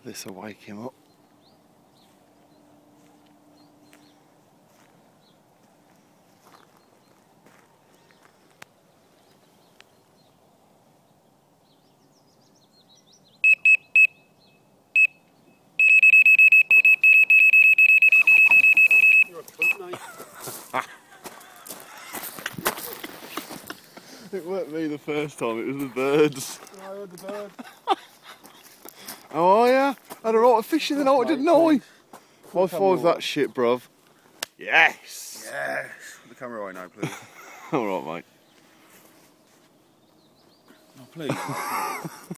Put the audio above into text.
This will wake him up. It weren't me the first time, it was the birds. I heard the bird. How are ya? Had a lot of fish in the night, didn't I? High five that shit, bruv. Yes! Yes! Put the camera away now, please. Alright, mate. Oh, please.